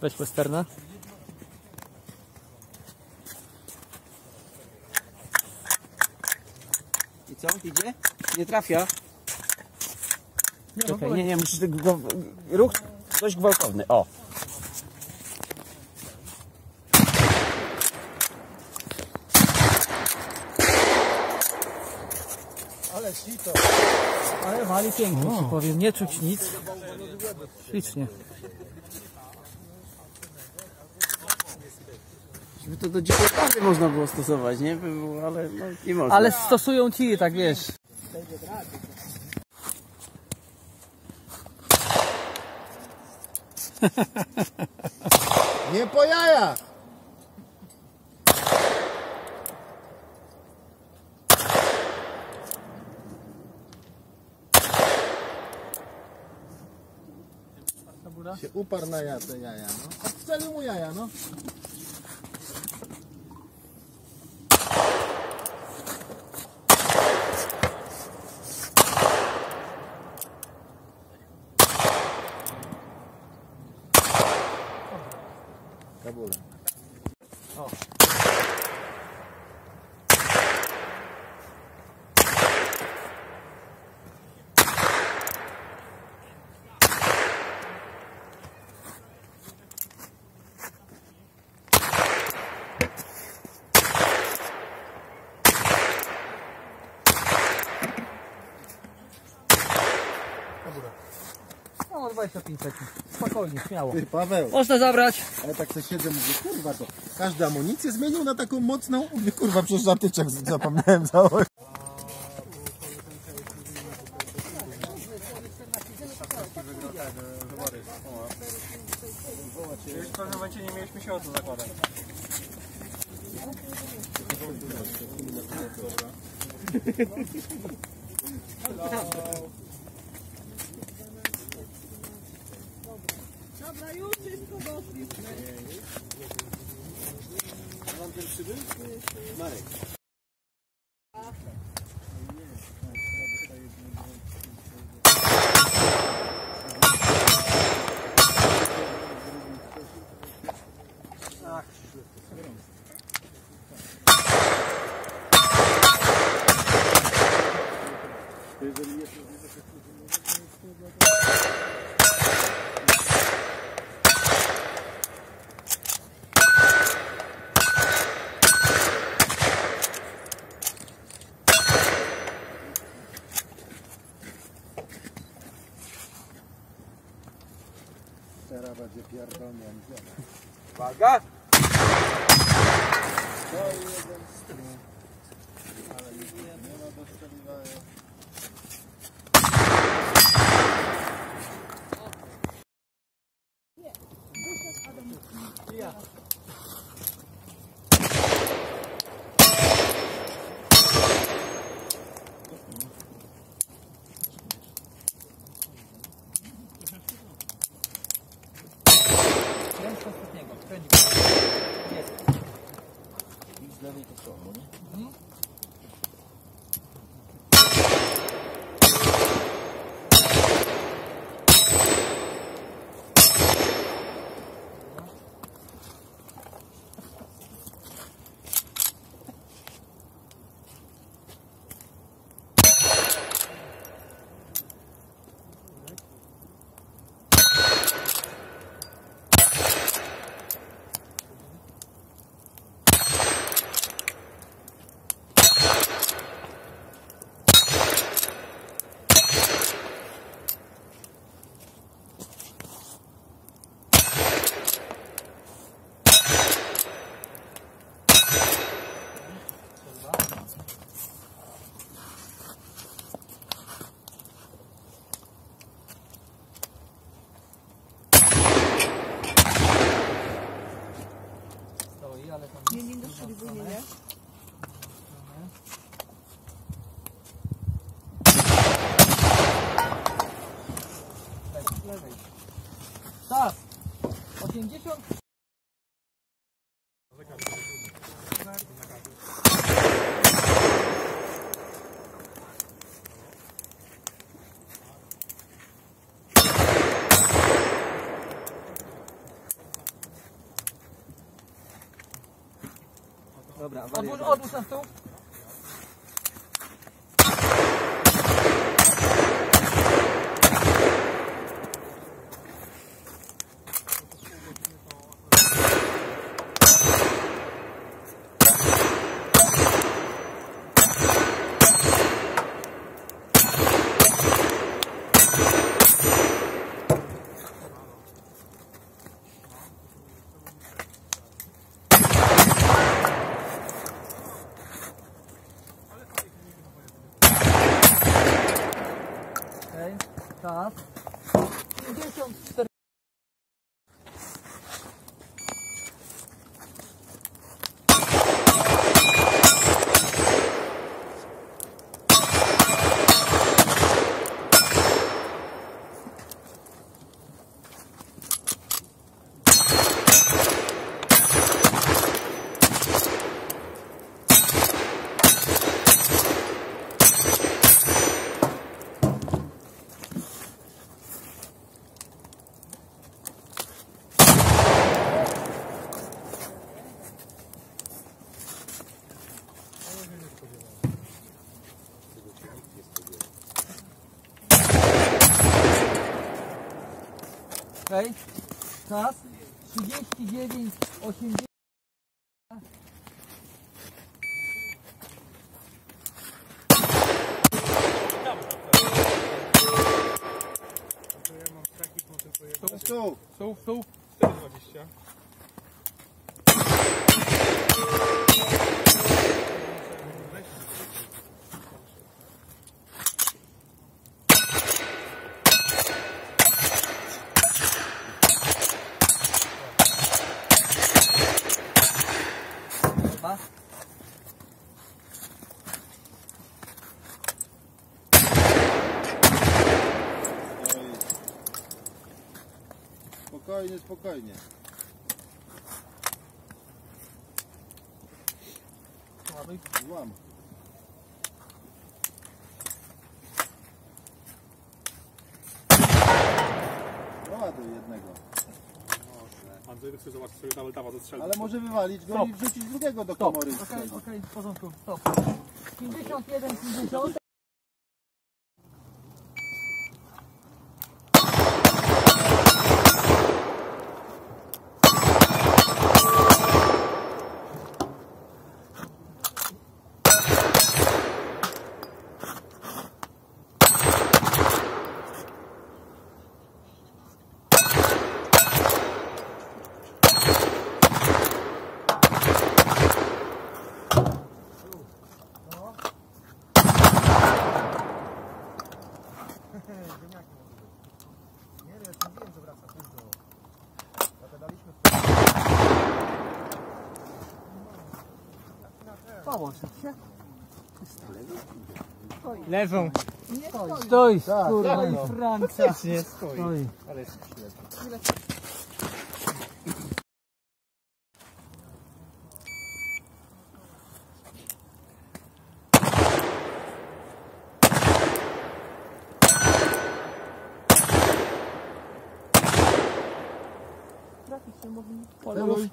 Weź westerna. I co? Idzie? Nie trafia? Nie, czekaj, nie, musisz tego... Ruch dość gwałtowny, o. Ale sito. Ale wali pięknie, ci powiem. Nie czuć nic. Ślicznie. Żeby to do dzikiej prawy można było stosować, nie? Ale no, nie można. Ale stosują ci, tak wiesz. Nie po jajach! Się uparł na te jaja, no. Wcelił mu jaja, no. Kabula. O. No, 25 sekund. Spokojnie, śmiało. Ty, Paweł, Można zabrać. ale tak sobie siedzę, mówię, kurwa, to każdy amunicję zmienił na taką mocną. Mówię, kurwa, przecież zatyczek zapomniałem założyć. Już w pewnym momencie nie mieliśmy się o co zakładać. Dobra, już wszystko doszliśmy. Mam ten przybył? Marek. Teraz będzie pierdolnięcie. Uwaga! To jeden strój. Ale nie ma do strzeliwania. Kręć ostatniego. Kręć go. Jest. I z lewej to samo, nie? Stoi, ale tam... Nie doszliśmy, nie? Lewej. Czas. 80. Dobra, odłóż na stół. Czas. 54. Okej, czas 39,80. Stół. 4,20. Chyba. Spokojnie, spokojnie. Złam. Ładuj jednego. Andrzej chce zobaczyć sobie double tapa, to strzelby. Ale może wywalić go Stop. i wrzucić drugiego do Stop. komory. Okej, w porządku. Stop. 51, 50. Połóż się. Lewą. Stoi, Tak, kurwa, tak, i no. Francja. Nie stoi. Stoi. Ale Trafić się mówi. Celuj.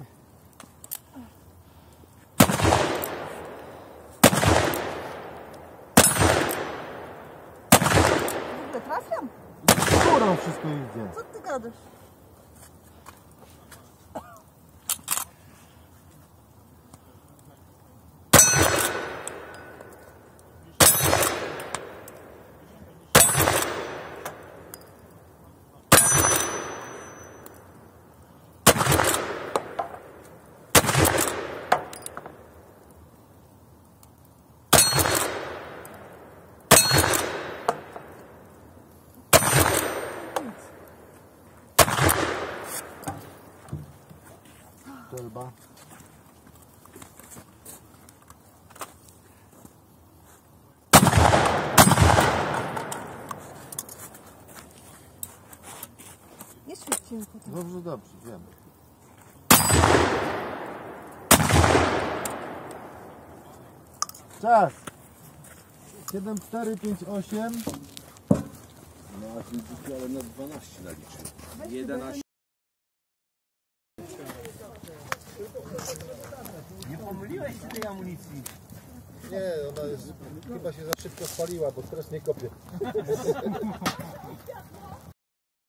W ogóle trafiam? Górą wszystko idzie. Co ty gadasz? Strzelba. Nie świeci mi potem. Dobrze, dobrze, wiem. Czas. 7, 4, 5, 8. No a widzicie, ale na 12 naliczył. 11. Nie pomyliłeś się tej amunicji. Nie, ona jest, chyba się za szybko spaliła, bo stres nie kopie.